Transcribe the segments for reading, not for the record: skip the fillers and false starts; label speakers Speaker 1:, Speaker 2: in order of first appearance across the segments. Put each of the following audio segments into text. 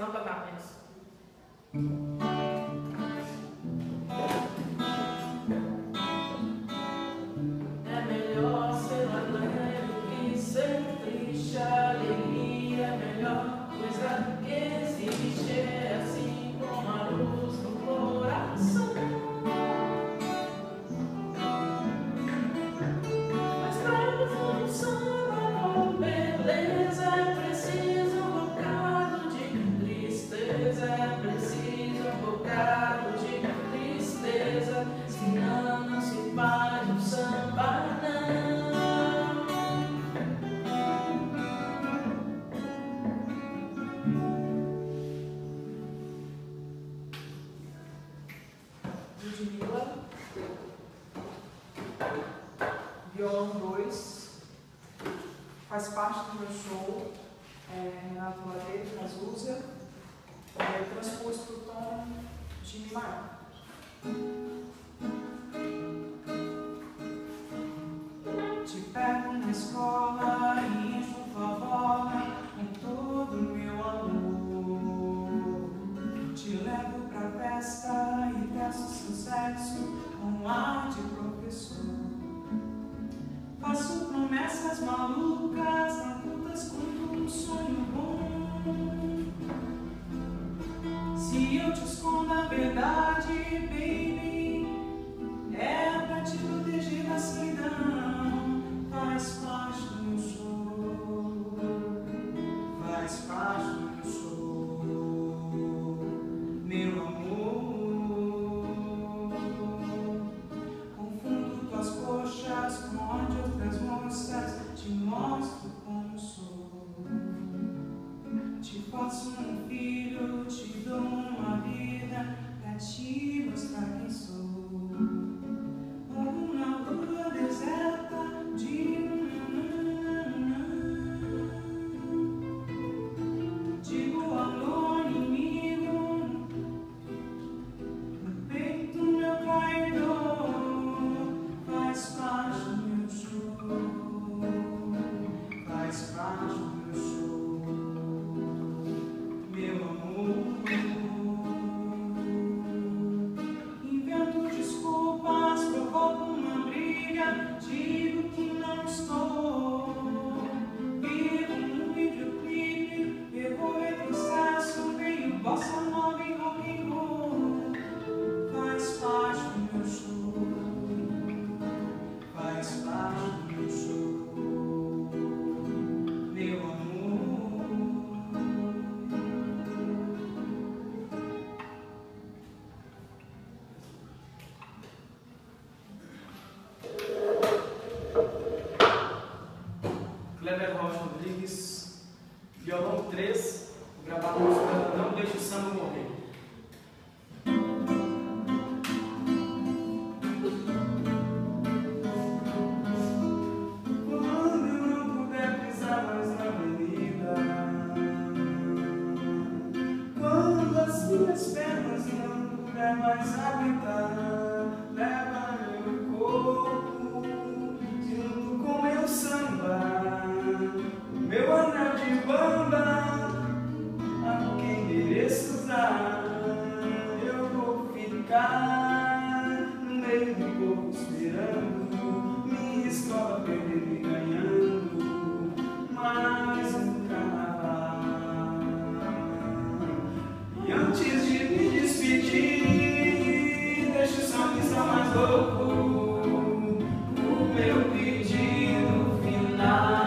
Speaker 1: Samba da mesa. É melhor ser alegre que ser triste. A alegria é a melhor coisa que existe. É assim como a luz no coração. Mas pra funcionar com beleza é preciso um bocado de tristeza. É preciso um bocado de tristeza. Senão não se faz um samba, não. Ludmilla, violão 2, faz parte do meu show. Renato Ladeira, Cazuza, transpus para o tom de Mi maior. Te pego na escola e enxuto a bola com todo o meu amor. Te levo pra festa e peço seu sexo com ar de professor. Faço promessas malucas, não contas com um sonho bom. Se eu te escondo a verdade, baby, é pra te proteger da solidão. Faz parte do meu show, faz parte do meu show, meu amor. Confundo tuas coxas com onde outras moças, te mostro como sou. Te faço um filho, te dou uma vida pra te mostrar quem sou. Ou na lua deserta de digo alô, inimigo, no peito meu traidor. Faz parte do meu show, faz parte do meu show, meu amor. Invento desculpas, provoco uma briga, digo que não estou. Vivo num videoclipe, erro entre excesso, veio bossa nova e rock and roll. Faz parte do meu show, faz parte do meu show, meu amor. Kleber Rocha Rodrigues, violão 3, gravado no música Não Deixe o Samba Morrer. Quando eu não puder pisar mais na avenida, quando as minhas pernas não puder mais aguentar, leva meu corpo junto com meu samba, meu anel de bamba, a quem mereço usar. Eu vou ficar no meio do povo esperando minha escola perdendo e ganhando mais um carnaval. E antes de me despedir, deixa o sambista mais louco, o meu pedido final.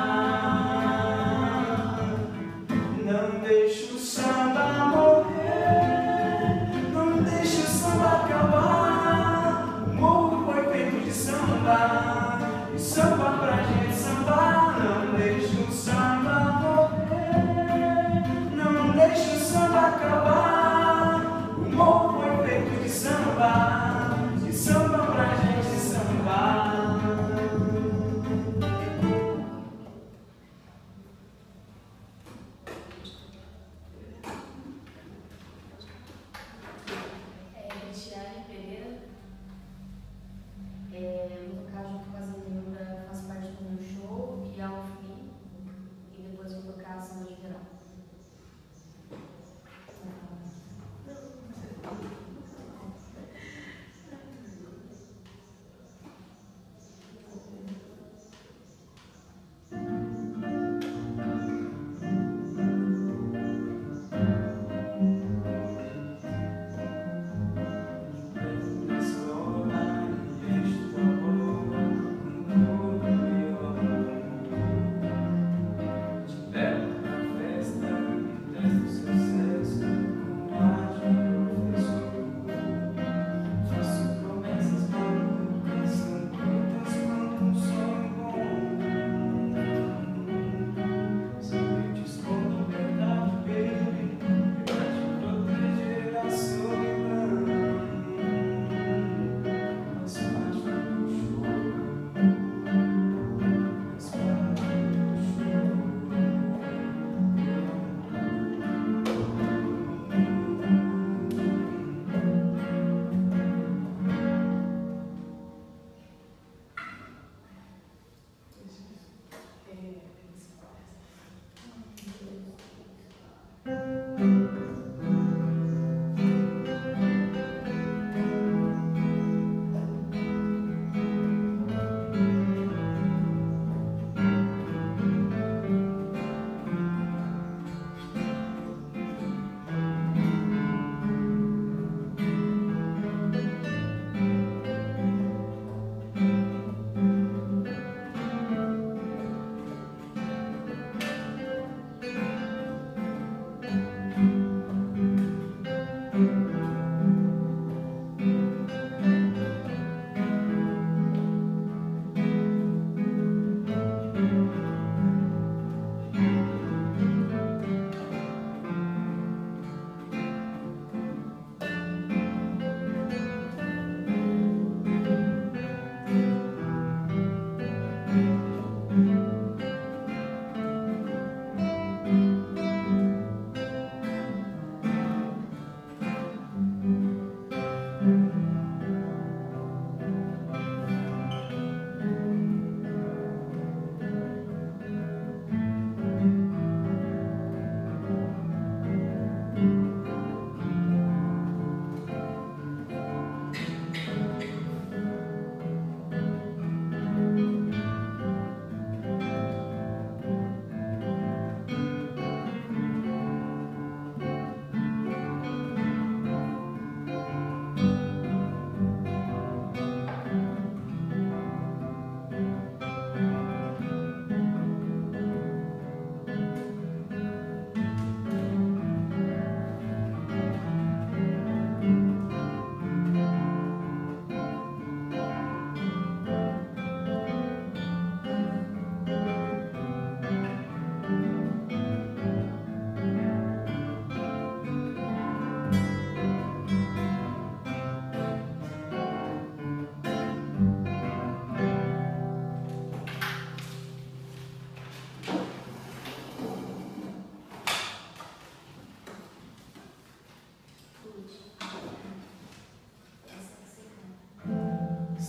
Speaker 1: Não deixe o samba morrer, não deixe o samba acabar. O morro foi feito de samba, e samba pra gente sambar. Não deixe o samba morrer, não deixe o samba acabar. O morro foi feito de samba pra gente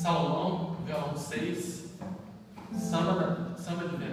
Speaker 2: Salomão, violão 6, samba de